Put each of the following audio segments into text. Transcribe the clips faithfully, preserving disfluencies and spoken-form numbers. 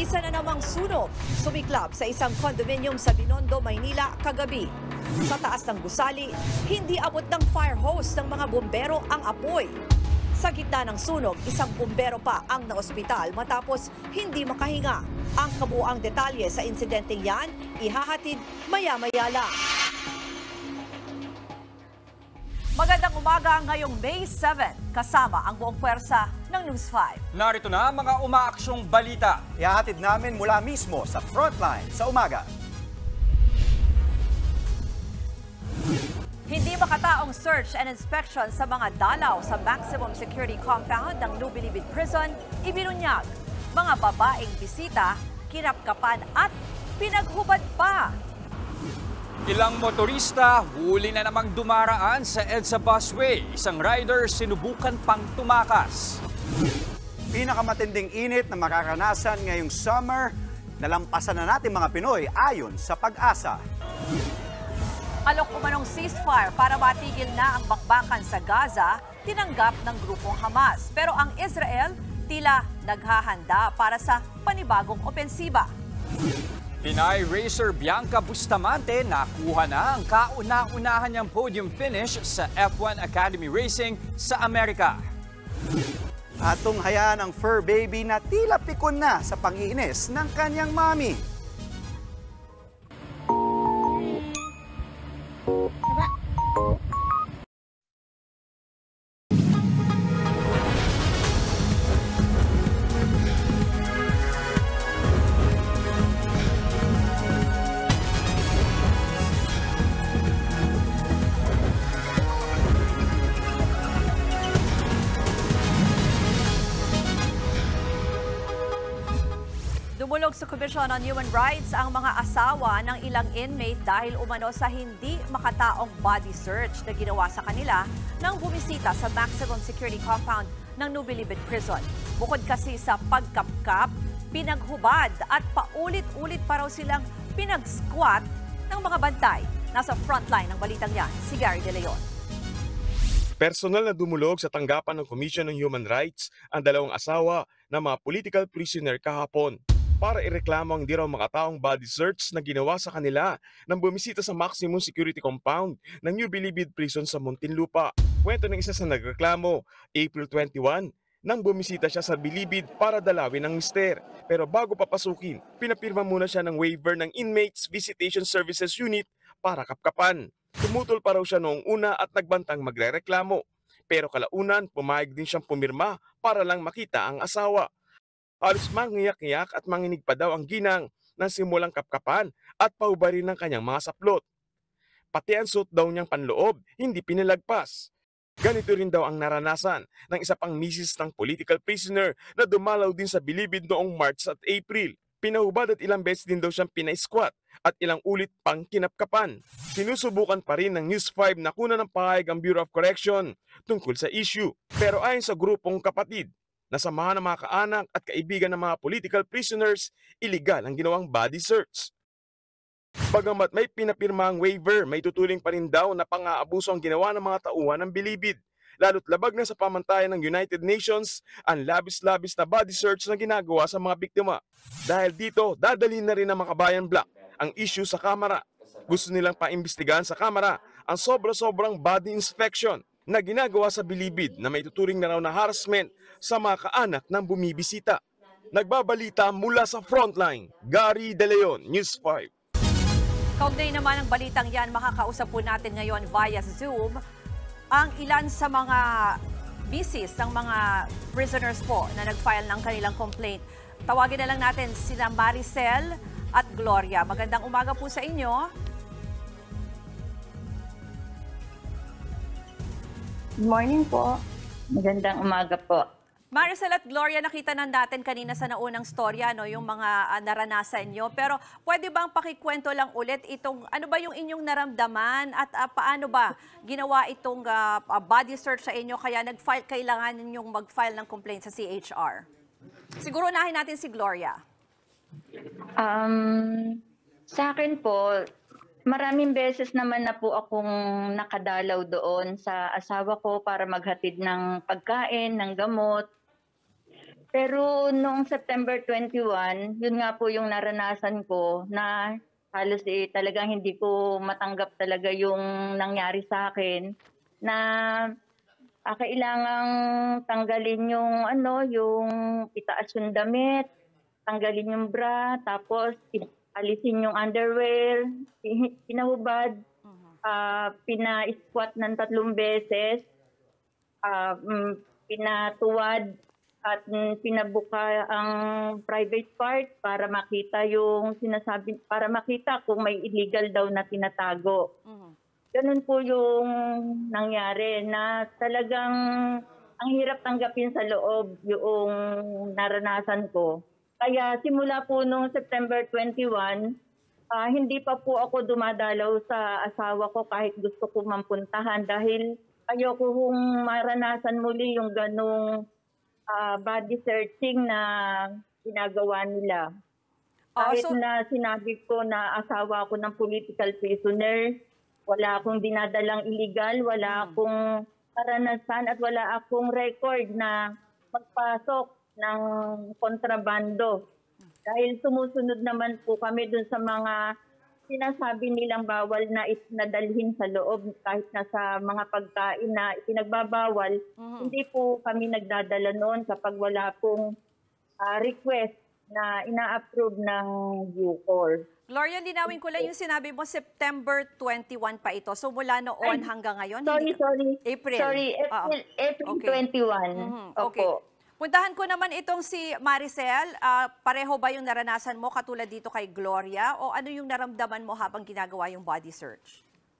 Isa na namang sunog sumiklab sa isang condominium sa Binondo, Maynila kagabi. Sa taas ng gusali, hindi abot ng fire hose ng mga bumbero ang apoy. Sa gitna ng sunog, isang bumbero pa ang naospital matapos hindi makahinga. Ang kabuuang detalye sa insidenteng yan, ihahatid maya-maya lang. Magandang umaga ngayong May seventh, kasama ang buong pwersa ng News five. Narito na ang mga umaaksyong balita. Ihahatid namin mula mismo sa frontline sa umaga. Hindi makataong search and inspection sa mga dalaw sa maximum security compound ng New Bilibid Prison, ibinunyag. Mga babaeng bisita, kinapkapan at pinaghubad pa. Ilang motorista, huli na namang dumaraan sa EDSA busway. Isang rider sinubukan pang tumakas. Pinakamatinding init na makaranasan ngayong summer, nalampasan na natin mga Pinoy ayon sa Pag-asa. Alok umanong ceasefire para matigil na ang bakbakan sa Gaza, tinanggap ng grupong Hamas. Pero ang Israel tila naghahanda para sa panibagong opensiba. Pinay racer Bianca Bustamante nakuha na ang kauna-unahan niyang podium finish sa F one Academy Racing sa Amerika. At tunghayaan ang fur baby na tila pikon na sa pang-iinis ng kanyang mami. Dumulog sa Commission on Human Rights ang mga asawa ng ilang inmate dahil umano sa hindi makataong body search na ginawa sa kanila nang bumisita sa maximum security compound ng New Bilibid Prison. Bukod kasi sa pagkapkap, pinaghubad at paulit-ulit pa raw silang pinag-squat ng mga bantay. Nasa frontline ng balitang yan, si Gary De Leon. Personal na dumulog sa tanggapan ng Commission on Human Rights ang dalawang asawa ng mga political prisoner kahapon para ireklamo ang di raw makataong body search na ginawa sa kanila nang bumisita sa maximum security compound ng New Bilibid Prison sa Muntinlupa. Kwento ng isa sa nagreklamo, April twenty-first, nang bumisita siya sa Bilibid para dalawin ng mister. Pero bago papasukin, pinapirma muna siya ng waiver ng Inmates Visitation Services Unit para kapkapan. Tumutol pa raw siya noong una at nagbantang magrereklamo. Pero kalaunan, pumayag din siyang pumirma para lang makita ang asawa. Halos mangiyak-iyak at manginig pa daw ang ginang ng simulang kapkapan at paubarin ng kanyang mga saplot. Pati ang suot daw niyang panloob, hindi pinalagpas. Ganito rin daw ang naranasan ng isa pang misis ng political prisoner na dumalaw din sa Bilibid noong March at April. Pinahubad at ilang beses din daw siyang pinay-squat at ilang ulit pang kinapkapan. Sinusubukan pa rin ng News five na kunan ng pahayag ang Bureau of Correction tungkol sa issue. Pero ayon sa grupong kapatid, nasamahan ng mga kaanak at kaibigan ng mga political prisoners, iligal ang ginawang body search. Bagamat may pinapirmang waiver, may tutuling pa rin daw na pang-aabuso ang ginawa ng mga tauhan ng Bilibid. Lalo't labag na sa pamantayan ng United Nations ang labis-labis na body search na ginagawa sa mga biktima. Dahil dito, dadalhin na rin ng mga Kabayan Black ang issue sa Kamara. Gusto nilang paimbestigahan sa Kamara ang sobra-sobrang body inspection na ginagawa sa Bilibid na may tuturing na raw na harassment sa mga kaanak ng bumibisita. Nagbabalita mula sa frontline, Gary De Leon, News five. Kaugnay naman ang balitang yan, makakausap po natin ngayon via Zoom ang ilan sa mga misis ng mga prisoners po na nag-file ng kanilang complaint. Tawagin na lang natin sina Maricel at Gloria. Magandang umaga po sa inyo. Good morning po. Magandang umaga po. Maricel at Gloria, nakita na natin kanina sa naunang storya, no, yung mga uh, naranasan nyo. Pero pwede bang pakikwento lang ulit itong, ano ba yung inyong naramdaman at uh, paano ba ginawa itong uh, uh, body search sa inyo kaya nag-file, kailangan ninyong mag-file ng complaint sa C H R? Siguro unahin natin si Gloria. Um, sa akin po, maraming beses naman na po akong nakadalaw doon sa asawa ko para maghatid ng pagkain, ng gamot. Pero noong September twenty-one, yun nga po yung naranasan ko na halos eh, talagang hindi ko matanggap talaga yung nangyari sa akin na ah, kailangang tanggalin yung ano, yung itaas yung damit, tanggalin yung bra, tapos i- alisin yung underwear, pi- pinahubad, ah, pina-squat ng tatlong beses, ah, mm, pinatuwad at mm, pinabuka ang private part para makita yung sinasabi, para makita kung may illegal daw na tinatago. Mhm. Ganun po yung nangyari na talagang ang hirap tanggapin sa loob yung naranasan ko. Kaya simula po nung September twenty-one, ah, hindi pa po ako dumadalaw sa asawa ko kahit gusto ko mampuntahan dahil ayoko kung maranasan muli yung ganong ah, body searching na ginagawa nila. Oo, Kahit so- na sinabi ko na asawa ako ng political prisoner, wala akong dinadalang illegal, wala akong karanasan at wala akong record na magpasok ng kontrabando. Dahil sumusunod naman po kami dun sa mga sinasabi nilang bawal na itinadalhin sa loob kahit na sa mga pagkain na ipinagbabawal, hindi po kami nagdadala noon kapag wala pong ah, request na ina-approve ng Bucor. Gloria, linawin ko lang yung sinabi mo, September twenty-one pa ito. So mula noon Ay, hanggang ngayon? Sorry, hindi ka- sorry. April. Sorry, Oo. April, April Okay. twenty-one. Mhm, Opo. okay. Puntahan ko naman itong si Maricel. Ah, pareho ba yung naranasan mo katulad dito kay Gloria? O ano yung naramdaman mo habang ginagawa yung body search?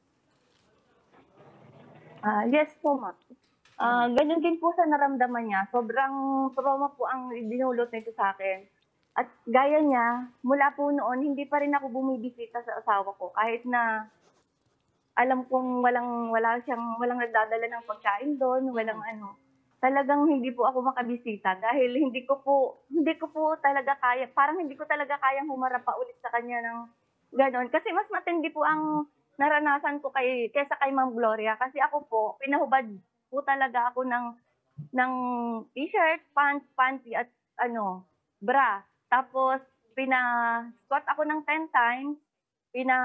Ah, yes po, ma'am. Ah, ganyan din po sa naramdaman niya. Sobrang trauma po ang dinulot nito sa akin. At gaya niya, mula po noon, hindi pa rin ako bumibisita sa asawa ko. Kahit na alam kong walang, wala siyang, walang nagdadala ng pagkain doon, walang ano. Talagang hindi po ako makabisita dahil hindi ko po, hindi ko po talaga kaya, parang hindi ko talaga kayang humarap pa ulit sa kanya ng gano'n. Kasi mas matindi po ang naranasan ko kay, kesa kay Ma'am Gloria. Kasi ako po, pinahubad po talaga ako ng, ng t-shirt, pants, panty at ano, bra. Tapos, pina-squat ako ng ten times, pina,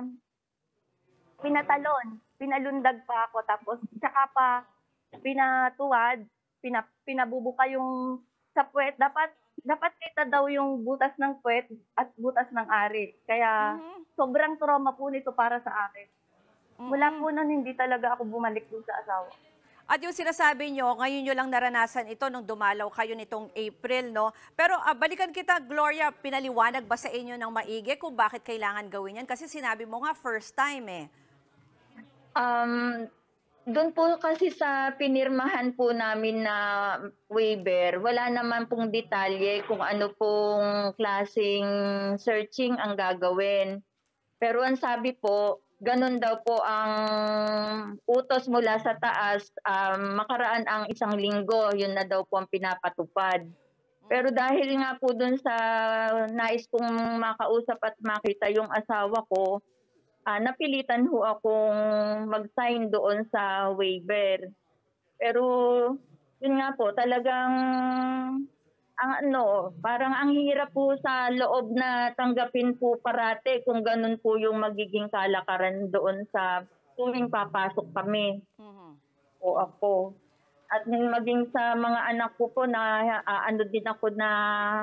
pinatalon, pinalundag pa ako, tapos tsaka pa pinatuwad, pina, pinabubuka yung sa puwet. Dapat, dapat kita daw yung butas ng puwet at butas ng ari. Kaya, sobrang trauma po nito para sa akin. Mula po nun, hindi talaga ako bumalik dun sa asawa. At yung sinasabi nyo, ngayon nyo lang naranasan ito nung dumalaw kayo nitong April, no? Pero ah, balikan kita, Gloria, pinaliwanag ba sa inyo ng maigi kung bakit kailangan gawin yan? Kasi sinabi mo nga first time eh. Um, doon po kasi sa pinirmahan po namin na waiver, wala naman pong detalye kung ano pong klaseng searching ang gagawin. Pero ang sabi po, ganun daw po ang utos mula sa taas, um, makaraan ang isang linggo, yun na daw po ang pinapatupad. Pero dahil nga po dun sa nais kong makausap at makita yung asawa ko, ah, napilitan ho akong mag-sign doon sa waiver. Pero yun nga po, talagang ang ano, parang ang hirap po sa loob na tanggapin po parate kung ganun po yung magiging kalakaran doon sa tuwing papasok kami o ako. At maging sa mga anak ko po na ah, ano din ako na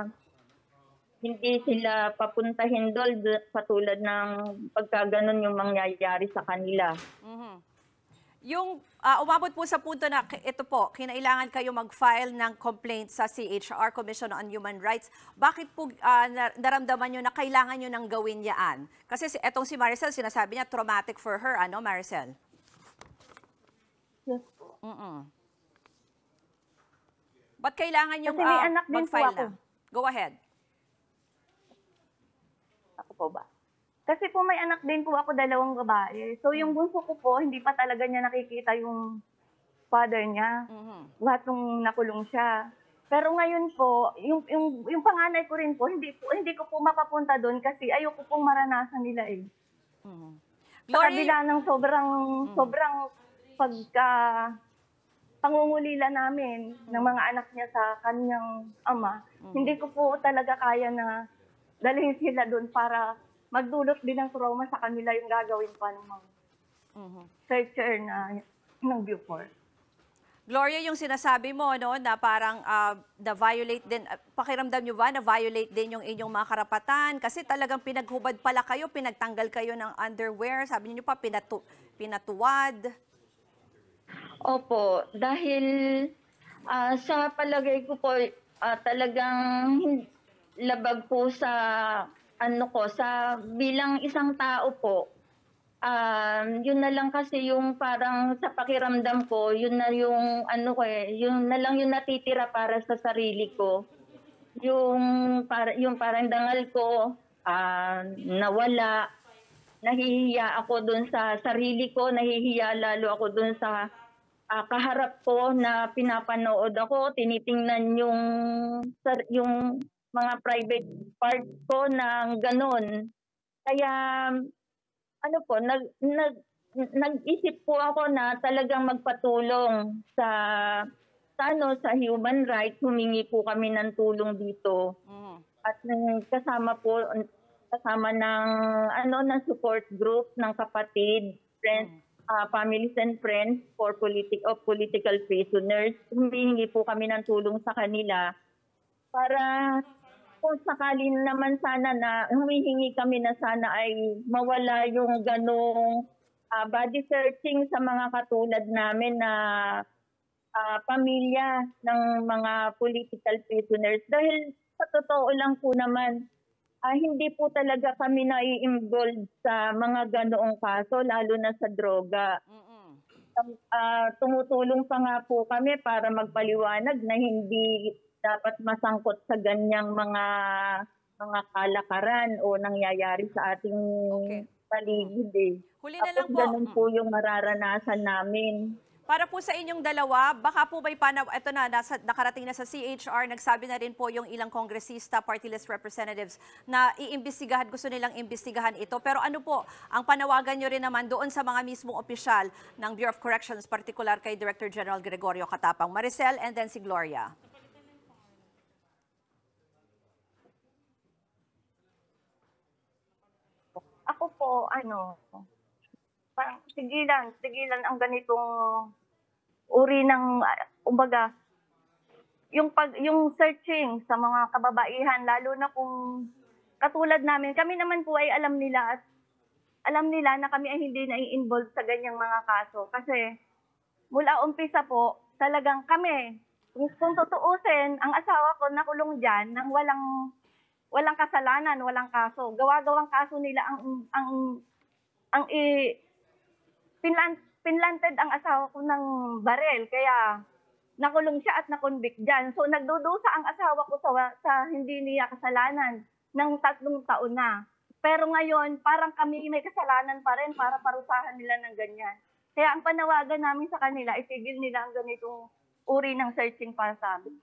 hindi sila papuntahin doon patulad ng pagkaganon yung mangyayari sa kanila. Mhm. Yung ah, umabot po sa punto na k- ito po, kinailangan kayo mag-file ng complaint sa C H R, Commission on Human Rights. Bakit po ah, na- naramdaman nyo na kailangan nyo nang gawin yaan? Kasi si, etong si Maricel, sinasabi niya traumatic for her, ano Maricel? Yes po. Mm-mm. Ba't kailangan yung Kasi may ah, anak din po mag-file ako. na? Go ahead. Ako po ba? Kasi po may anak din po ako, dalawang babae. So yung bunso ko po, hindi pa talaga niya nakikita yung father niya. Mhm. Lahat nung nakulong siya. Pero ngayon po, yung, yung, yung panganay ko rin po, hindi, po, hindi ko po mapapunta doon kasi ayoko pong maranasan nila eh. Mhm. Sa kabila ng sobrang, sobrang pagka, pangungulila namin ng mga anak niya sa kanyang ama, hindi ko po talaga kaya na dalhin sila doon para magdulot din ng trauma sa kanila yung gagawin pa ng mga searcher na ng Bucor. Gloria, yung sinasabi mo, no, na parang ah, na-violate din, ah, pakiramdam nyo ba na-violate din yung inyong mga karapatan? Kasi talagang pinaghubad pala kayo, pinagtanggal kayo ng underwear, sabi niyo pa pinatu pinatuwad. Opo, dahil ah, sa palagay ko po ah, talagang hin- labag po sa ano ko sa bilang isang tao po. Um, yun na lang kasi yung parang sa pakiramdam ko, yun na yung ano ko eh, yun na lang yung natitira para sa sarili ko. Yung para yung parang dangal ko ah, nawala. Nahihiya ako dun sa sarili ko, nahihiya lalo ako dun sa ah, kaharap ko na pinapanood ako, tinitingnan yung sar- yung mga private part ko ng ganun. Kaya ano po, nag, nag, nag-isip po ako na talagang magpatulong sa, sa, ano, sa human rights. Humingi po kami ng tulong dito. At mm, kasama po, kasama ng, ano, ng support group ng kapatid, friends, ah, families and friends for politic of political prisoners. Humingi po kami ng tulong sa kanila para kung sakali naman sana na humihingi kami na sana ay mawala yung ganong ah, body searching sa mga katulad namin na ah, pamilya ng mga political prisoners. Dahil sa totoo lang po naman, ah, hindi po talaga kami nai-involved sa mga ganoong kaso, lalo na sa droga. Ah, tumutulong pa nga po kami para magpaliwanag na hindi dapat masangkot sa ganyang mga mga kalakaran o nangyayari sa ating Okay. paligid eh. Huli na lang Tapos po. ganun po yung mararanasan namin. Para po sa inyong dalawa, baka po ba'y panaw, eto na, nasa, nakarating na sa C H R, nagsabi na rin po yung ilang kongresista, party list representatives, na iimbestigahan, gusto nilang imbestigahan ito. Pero ano po, ang panawagan nyo rin naman doon sa mga mismong opisyal ng Bureau of Corrections, particular kay Director General Gregorio Katapang. Maricel and then si Gloria. Ako po, ano, parang sigilan, sigilan ang ganitong uri ng, ah, umbaga, yung pag yung searching sa mga kababaihan, lalo na kung katulad namin, kami naman po ay alam nila at alam nila na kami ay hindi na-involved sa ganyang mga kaso. Kasi mula umpisa po, talagang kami, kung, kung tutuusin, ang asawa ko nakulong dyan nang walang walang kasalanan, walang kaso. Gawa-gawang kaso nila ang ang ang i pinlan, pinlanted ang asawa ko ng barel, kaya nakulong siya at nakonvict dyan. So nagdudusa ang asawa ko sa, sa hindi niya kasalanan ng tatlong taon na. Pero ngayon, parang kami may kasalanan pa rin para parusahan nila ng ganyan. Kaya ang panawagan namin sa kanila, itigil nila ang ganitong uri ng searching para sa amin.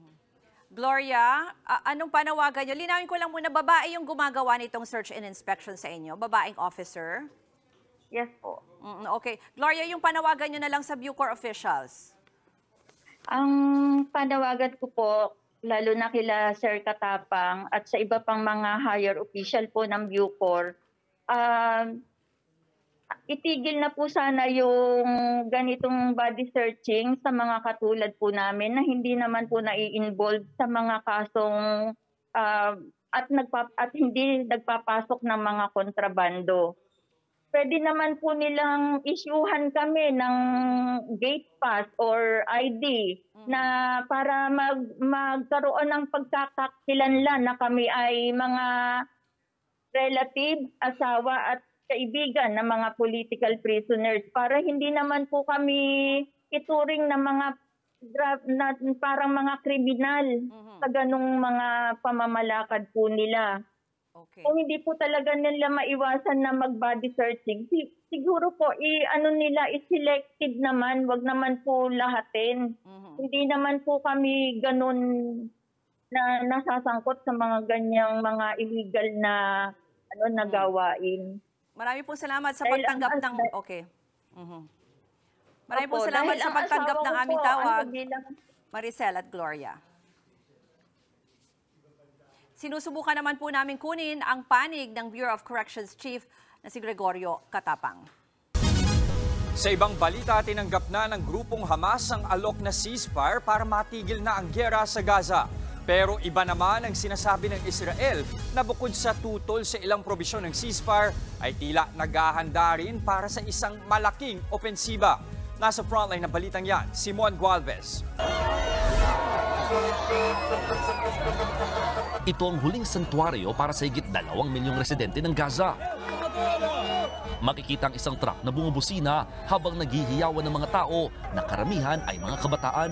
Gloria, a- anong panawagan nyo? Linawin ko lang muna, babae yung gumagawa nitong search and inspection sa inyo? Babaeng officer? Yes po. Mm, okay. Gloria, yung panawagan nyo na lang sa Bucor officials? Ang panawagan ko po, lalo na kila Sir Katapang at sa iba pang mga higher official po ng Bucor, um, itigil na po sana yung ganitong body searching sa mga katulad po namin na hindi naman po nai-involve sa mga kasong ah, at, nagpa, at hindi nagpapasok ng mga kontrabando. Pwede naman po nilang isyuhan kami ng gate pass or I D na para mag, magkaroon ng pagkakakilanlan na kami ay mga relative, asawa at kaibigan ng mga political prisoners para hindi naman po kami ituring na mga gra- na, parang mga kriminal sa ganong mga pamamalakad po nila. Okay. Kung hindi po talaga nila maiwasan na mag-body searching, si- siguro po i-ano nila, i-selected naman, wag naman po lahatin. Hindi naman po kami ganun na nasasangkot sa mga ganyang mga illegal na ano na gawain. Marami po salamat sa Dahil pagtanggap ang- ng... Okay. Mhm. Maraming po Opo, salamat dahil sa ang pagtanggap asawa ng ko aming po, tawag, ano, bilang- Maricel at Gloria. Sinusubukan naman po namin kunin ang panig ng Bureau of Corrections Chief na si Gregorio Katapang. Sa ibang balita, tinanggap na ng grupong Hamas ang alok na ceasefire para matigil na ang giyera sa Gaza. Pero iba naman ang sinasabi ng Israel na bukod sa tutol sa ilang probisyon ng ceasefire ay tila naghahanda rin para sa isang malaking opensiba. Nasa frontline ng balitang yan, Simon Gualvez. Ito ang huling santuario para sa higit dalawang milyong residente ng Gaza. Makikita ang isang truck na bumubusina habang naghihiyawan ng mga tao na karamihan ay mga kabataan.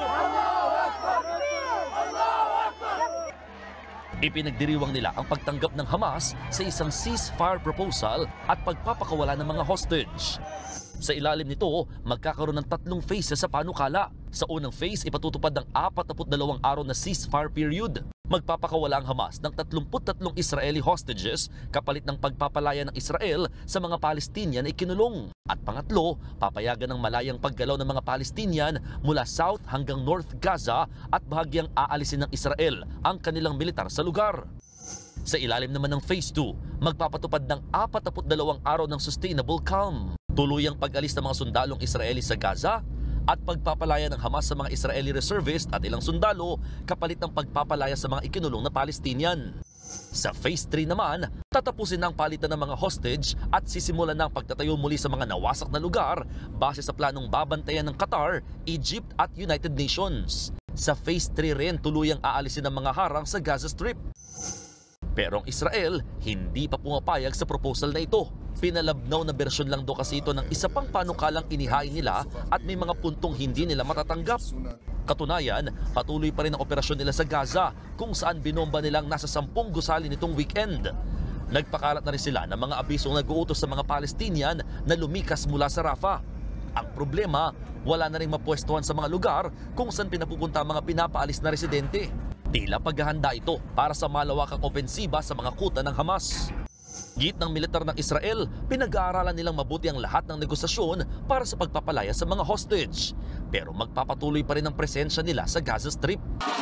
Ipinagdiriwang nila ang pagtanggap ng Hamas sa isang ceasefire proposal at pagpapakawala ng mga hostage. Sa ilalim nito, magkakaroon ng tatlong phases sa panukala. Sa unang phase, ipatutupad ng apat na dalawang araw na ceasefire period. Magpapakawala ang Hamas ng tatlumput tatlong Israeli hostages kapalit ng pagpapalaya ng Israel sa mga Palestinian na ikinulong. At pangatlo, papayagan ng malayang paggalaw ng mga Palestinian mula South hanggang North Gaza at bahagyang aalisin ng Israel ang kanilang militar sa lugar. Sa ilalim naman ng Phase two, magpapatupad ng apat na dalawang araw ng sustainable calm. Tuluyang pag-alis ng mga sundalong Israeli sa Gaza at pagpapalaya ng Hamas sa mga Israeli reservist at ilang sundalo kapalit ng pagpapalaya sa mga ikinulong na Palestinian. Sa Phase three naman, tatapusin na ang palitan ng mga hostage at sisimulan na ang pagtatayo muli sa mga nawasak na lugar base sa planong babantayan ng Qatar, Egypt at United Nations. Sa Phase three rin, tuluyang aalisin ang mga harang sa Gaza Strip. Pero ang Israel, hindi pa pumapayag sa proposal na ito. Pinalabnaw na bersyon lang do kasi ito ng isa pang panukalang inihain nila at may mga puntong hindi nila matatanggap. Katunayan, patuloy pa rin ang operasyon nila sa Gaza kung saan binomba nilang nasa sampung gusali nitong weekend. Nagpakalat na rin sila ng mga abisong nag-uutos sa mga Palestinian na lumikas mula sa Rafah. Ang problema, wala na rin mapwestuhan sa mga lugar kung saan pinapupunta ang mga pinapaalis na residente. Tila paghahanda ito para sa malawakang opensiba sa mga kuta ng Hamas. Git ng militar ng Israel, pinag-aaralan nilang mabuti ang lahat ng negosasyon para sa pagpapalaya sa mga hostage. Pero magpapatuloy pa rin ang presensya nila sa Gaza Strip.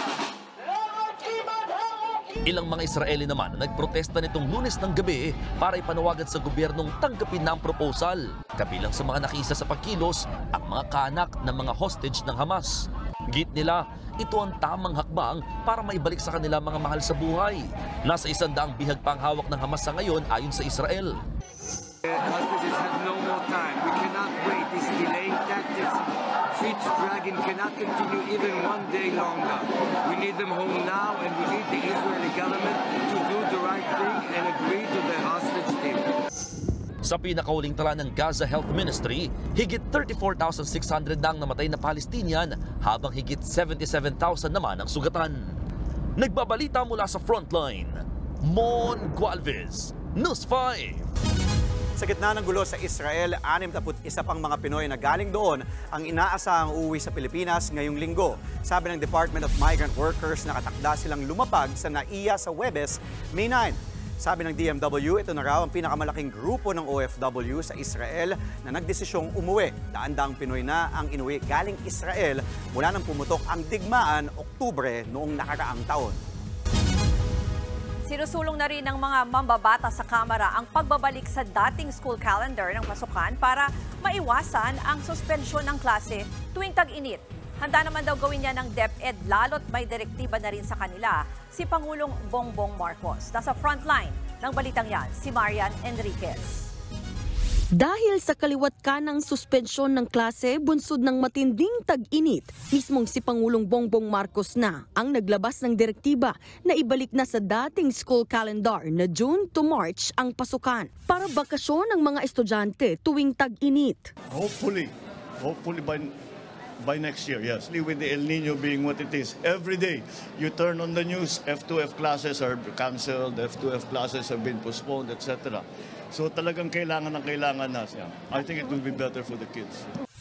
Ilang mga Israeli naman na nagprotesta nitong Lunes ng gabi para ipanawagan sa gobyernong tanggapin na ang proposal. Kabilang sa mga nakisa sa pagkilos ang mga kaanak ng mga hostage ng Hamas. Git nila, ito ang tamang hakbang para maibalik sa kanila mga mahal sa buhay. Nasa isang daang bihag pang hawak ng Hamas sa ngayon ayon sa Israel. Hostages have no more time. We cannot wait. These delaying tactics, feet dragging, cannot continue even one day longer. We need them home now, and we need the Israeli government to do the right thing and agree to the hostage deal. Sa pinakahuling tala ng Gaza Health Ministry, higit thirty-four thousand six hundred na ang namatay na Palestinian habang higit seventy-seven thousand naman ang sugatan. Nagbabalita mula sa frontline, Mon Gualvez, News five. Sa gitna ng gulo sa Israel, sixty-one pang mga Pinoy na galing doon ang inaasahang uuwi sa Pilipinas ngayong linggo. Sabi ng Department of Migrant Workers, nakatakda silang lumapag sa N A I A sa Huwebes, May nine. Sabi ng D M W, ito na raw ang pinakamalaking grupo ng O F W sa Israel na nagdesisyong umuwi. Daan-daang Pinoy na ang inuwi galing Israel mula nang pumutok ang digmaan Oktubre noong nakaraang taon. Sinusulong na rin ng mga mambabata sa Kamara ang pagbabalik sa dating school calendar ng pasukan para maiwasan ang suspensyon ng klase tuwing tag-init. Handa naman daw gawin niya ng DepEd lalo't may direktiba na rin sa kanila si Pangulong Bongbong Marcos. Nasa frontline ng balitang yan, si Marian Enriquez. Dahil sa kaliwat ka ng suspensyon ng klase bunsod ng matinding tag-init, mismong si Pangulong Bongbong Marcos na ang naglabas ng direktiba na ibalik na sa dating school calendar na June to March ang pasukan para bakasyon ng mga estudyante tuwing tag-init. Hopefully, hopefully by by next year, yes. With the El Nino being what it is, every day you turn on the news, F two F classes are cancelled, F two F classes have been postponed, et cetera. So talagang kailangan ng kailangan na siya. I think it will be better for the kids.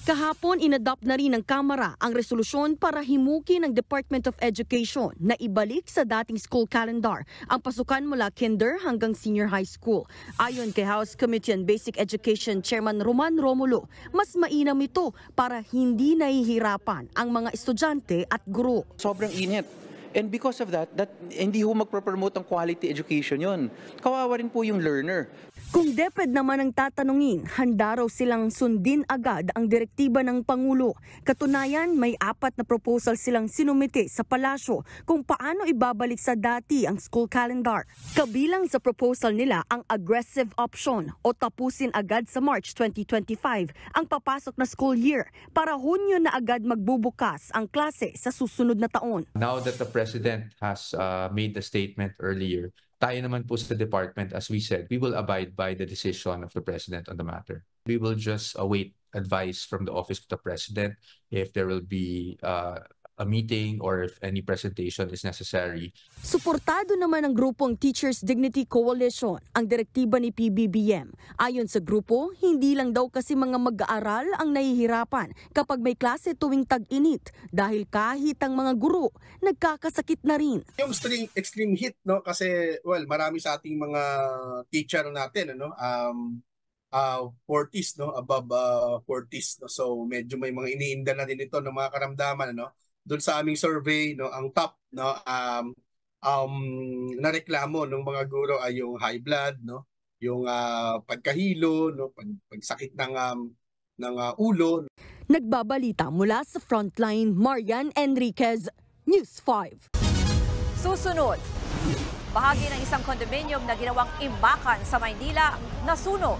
Kahapon, inadopt na rin ng Kamara ang resolusyon para himukin ng Department of Education na ibalik sa dating school calendar ang pasukan mula kinder hanggang senior high school. Ayon kay House Committee on Basic Education Chairman Roman Romulo, mas mainam ito para hindi nahihirapan ang mga estudyante at guro. Sobrang init. And because of that, that hindi ho magpropromote ang quality education yun. Kawawa rin po yung learner. Kung DepEd naman ang tatanungin, handa raw silang sundin agad ang direktiba ng Pangulo. Katunayan, may apat na proposal silang sinumite sa palasyo kung paano ibabalik sa dati ang school calendar. Kabilang sa proposal nila ang aggressive option o tapusin agad sa March twenty twenty-five ang papasok na school year para Hunyo na agad magbubukas ang klase sa susunod na taon. Now that the President has uh, made a statement earlier, tayo naman po sa department, as we said, we will abide by the decision of the President on the matter. We will just await advice from the Office of the President if there will be uh, a meeting or if any presentation is necessary. Suportado naman ng grupong Teachers Dignity Coalition ang direktiba ni P B B M. Ayon sa grupo, hindi lang daw kasi mga mag-aaral ang nahihirapan kapag may klase tuwing tag-init dahil kahit ang mga guro nagkakasakit na rin. Yung extreme, extreme heat, no, kasi well, marami sa ating mga teacher natin, ano, um uh forties, no, above uh, forties, no. So medyo may mga iniinda na din ito ng mga karamdaman, ano. Doon sa aming survey, no, ang top, no, um um nareklamo ng mga guro ay yung high blood, no, yung uh, pagkahilo, no, pag, pagsakit ng um, ng uh, ulo. Nagbabalita mula sa Frontline, Marian Enriquez, News five. Susunod, bahagi ng isang condominium na ginawang imbakan sa Maynila nasunog.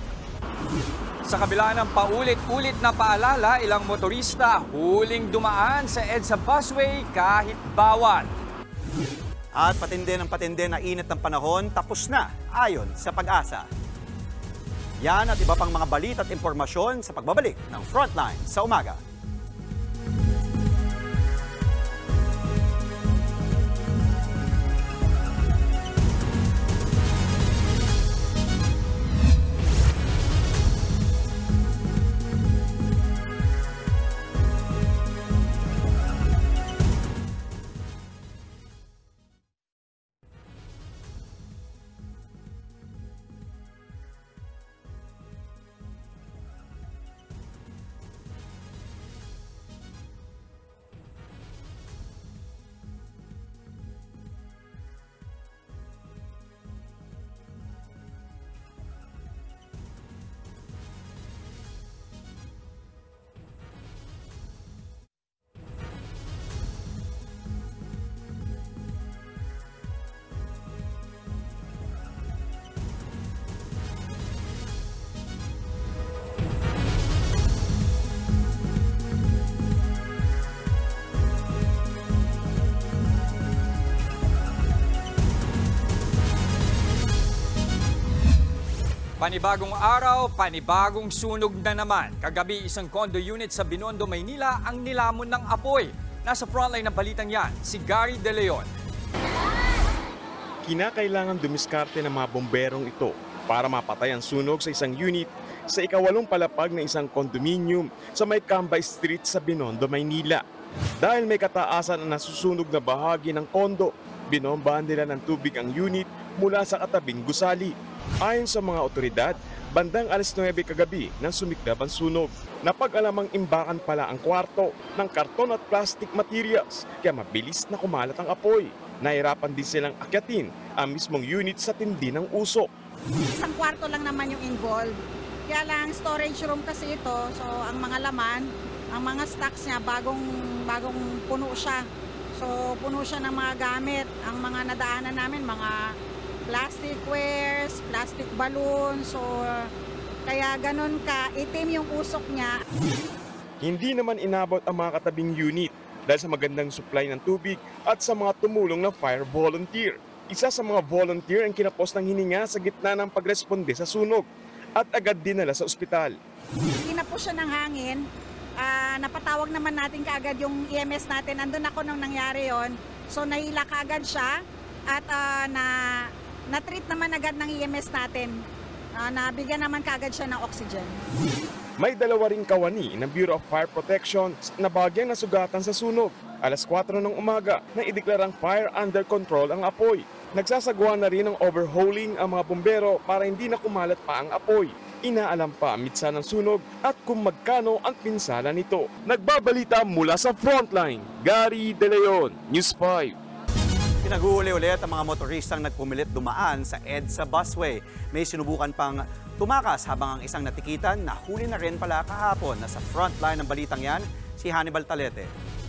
Sa kabila ng paulit-ulit na paalala, ilang motorista huling dumaan sa EDSA busway kahit bawal. At patindi ng patindi na init ng panahon, tapos na ayon sa Pag-asa. Yan at iba pang mga balita at impormasyon sa pagbabalik ng Frontline sa umaga. Panibagong araw, panibagong sunog na naman. Kagabi, isang condo unit sa Binondo, Maynila ang nilamon ng apoy. Nasa frontline ng balitang yan, si Gary De Leon. Kinakailangan dumiskarte ng mga bomberong ito para mapatay ang sunog sa isang unit sa ikawalong palapag ng isang condominium sa may Cambay Street sa Binondo, Maynila. Dahil may kataasan na nasusunog na bahagi ng kondo, binombahan nila ng tubig ang unit mula sa katabing gusali. Ayon sa mga otoridad, bandang alas nuwebe kagabi nang sumiklab ang sunog. Napag-alamang imbakan pala ang kwarto ng karton at plastic materials kaya mabilis na kumalat ang apoy. Nahirapan din silang akyatin ang mismong unit sa tindi ng usok. Isang kwarto lang naman yung involved. Kaya lang storage room kasi ito, so ang mga laman, ang mga stocks niya bagong, bagong puno siya. So puno siya ng mga gamit. Ang mga nadaanan namin, mga plastic wares, plastic balloon, so kaya ganun ka, itim yung usok niya. Hindi naman inabot ang mga katabing unit dahil sa magandang supply ng tubig at sa mga tumulong na fire volunteer. Isa sa mga volunteer ang kinapos ng hininga sa gitna ng pagresponde sa sunog at agad dinala sa ospital. Kinapos siya ng hangin, uh, napatawag naman natin kaagad yung E M S natin, andun ako nung nangyari yon, so nahila kaagad siya at uh, na na-treat naman agad ng E M S natin. Uh, nabigyan naman kaagad siya ng oxygen. May dalawa ring kawani ng Bureau of Fire Protection na bagyang nasugatan sa sunog. Alas kwatro ng umaga na ideklarang fire under control ang apoy. Nagsasagawa na rin ng overhauling ang mga bumbero para hindi na kumalat pa ang apoy. Inaalam pa ang mitsa ng sunog at kung magkano ang pinsala nito. Nagbabalita mula sa Frontline, Gary De Leon, News five. Pinaguhuli-ulit ang mga motoristang nagpumilit dumaan sa EDSA busway. May sinubukan pang tumakas habang ang isang natikitan nahuli na rin pala kahapon. Nasa frontline ng balitang yan, si Hannibal Talete.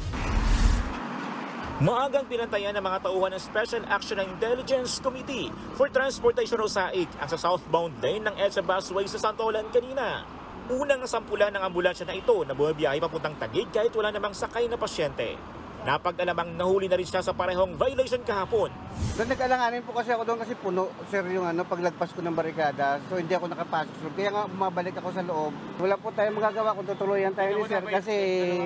Maagang pinantayan ng mga tauhan ng Special Action and Intelligence Committee for Transportation o S A I C ang sa southbound lane ng EDSA busway sa Santolan kanina. Unang nasampulan ng ambulansya na ito na bumabiyahe papuntang Taguig kahit wala namang sakay na pasyente. Napag-alamang nahuli na rin siya sa parehong violation kahapon. Doon nag-alanganin po kasi ako doon kasi puno, sir, yung ano, paglagpas ko ng barikada. So hindi ako nakapasok. Kaya nga bumabalik ako sa loob. Wala po tayong magagawa kung tutuloyan tayo ni sir kasi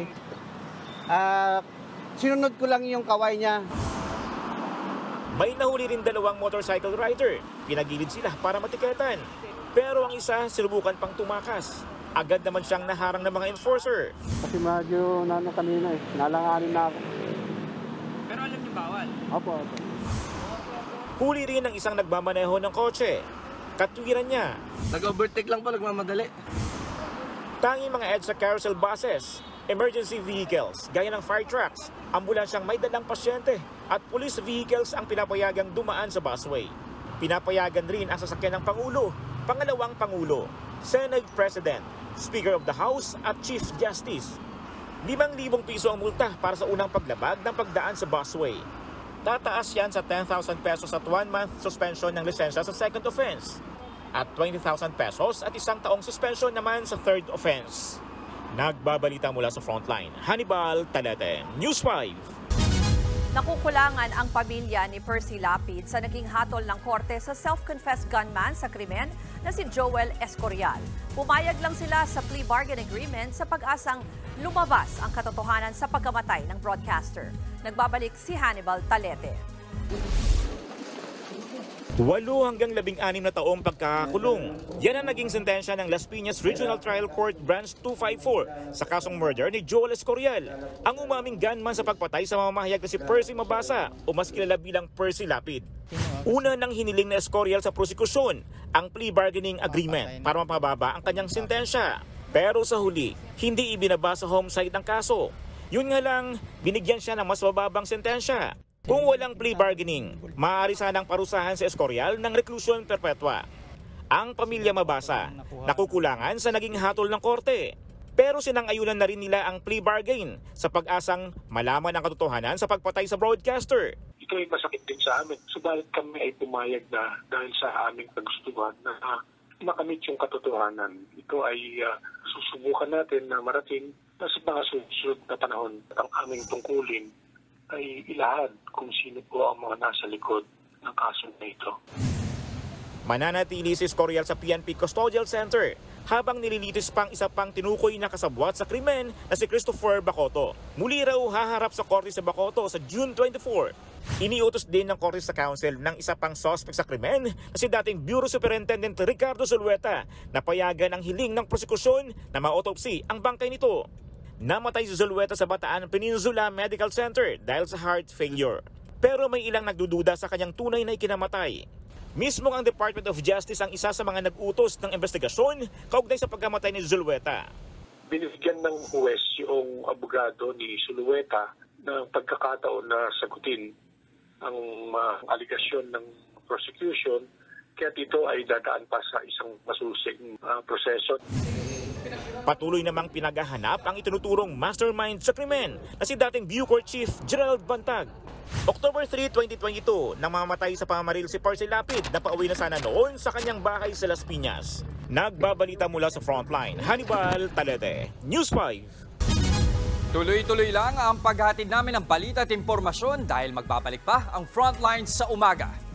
uh, sinunod ko lang yung kaway niya. May nahuli rin dalawang motorcycle rider. Pinagilid sila para matiketan. Pero ang isa sinubukan pang tumakas. Agad naman siyang naharang ng mga enforcer. Kasi medyo nano kanina eh, nalanganin na ako. Pero alam niyo bawal? Opo, opo. Huli rin ang isang nagmamaneho ng kotse. Katwiran niya. Nag-overtake lang po, nagmamadali. Tanging mga EDSA carousel buses, emergency vehicles, gaya ng fire trucks, ambulansyang may dalang pasyente at police vehicles ang pinapayagang dumaan sa busway. Pinapayagan rin ang sasakyan ng Pangulo, Pangalawang Pangulo, Senate President, Speaker of the House at Chief Justice. limang libong piso ang multa para sa unang paglabag ng pagdaan sa busway. Tataas yan sa ten thousand pesos at one month suspension ng lisensya sa second offense at twenty thousand pesos at isang taong suspension naman sa third offense. Nagbabalita mula sa Frontline, Hannibal Talete, News five. Nakukulangan ang pamilya ni Percy Lapid sa naging hatol ng korte sa self-confessed gunman sa krimen na si Joel Escorial. Pumayag lang sila sa plea bargain agreement sa pag-asang lumabas ang katotohanan sa pagkamatay ng broadcaster. Nagbabalik si Hannibal Talete. Walo hanggang labing anim na taong pagkakakulong. Yan ang naging sentensya ng Las Piñas Regional Trial Court Branch two fifty-four sa kasong murder ni Joel Escorial, ang umaming gunman sa pagpatay sa mamamahayag na si Percy Mabasa o mas kilala bilang Percy Lapid. Una nang hiniling na Escorial sa prosekusyon ang plea bargaining agreement para mapababa ang kanyang sentensya. Pero sa huli, hindi ibinaba sa homicide ang kaso. Yun nga lang, binigyan siya ng mas mababang sentensya. Kung walang plea bargaining, maaari sanang parusahan si Escorial ng reclusion perpetua. Ang pamilya Mabasa, nakukulangan sa naging hatol ng korte. Pero sinang-ayunan na rin nila ang plea bargain sa pag-asang malaman ang katotohanan sa pagpatay sa broadcaster. Ito ay masakit din sa amin. Subalit kami ay pumayag na dahil sa aming kagustuhan na uh, makamit yung katotohanan. Ito ay uh, susubukan natin na marating na sa mga susunod na panahon ang aming tungkulin ay ilahad kung sino po ang mga nasa likod ng kaso na ito. Mananatili si Escorial sa P N P Custodial Center habang nililitis pang isa pang tinukoy na kasabwat sa krimen na si Christopher Bacoto. Muli raw haharap sa korte sa Bacoto sa June twenty-fourth. Iniutos din ng korte sa council ng isa pang suspect sa krimen na si dating Bureau Superintendent Ricardo Zulueta na payagan ang hiling ng prosekusyon na ma-autopsy ang bangkay nito. Namatay si Zulueta sa Bataan Peninsula Medical Center dahil sa heart failure. Pero may ilang nagdududa sa kanyang tunay na ikinamatay. Mismo ang Department of Justice ang isa sa mga nag-utos ng investigasyon kaugnay sa pagkamatay ni Zulueta. Binibigyan ng huwes yung abogado ni Zulueta ng pagkakataon na sagutin ang uh, aligasyon ng prosecution, kaya ito ay dadaan pa sa isang masusing uh, proseso. Patuloy namang pinaghahanap ang itinuturong mastermind sa krimen na si dating Bucor Chief Gerald Bantag. October third, twenty twenty-two, nang mamatay sa pamamaril si Percy Lapid na pauwi na sana noon sa kanyang bahay sa Las Piñas. Nagbabalita mula sa Frontline, Hannibal Talete, News five. Tuloy-tuloy lang ang paghatid namin ng balita at impormasyon dahil magbabalik pa ang Frontline sa umaga.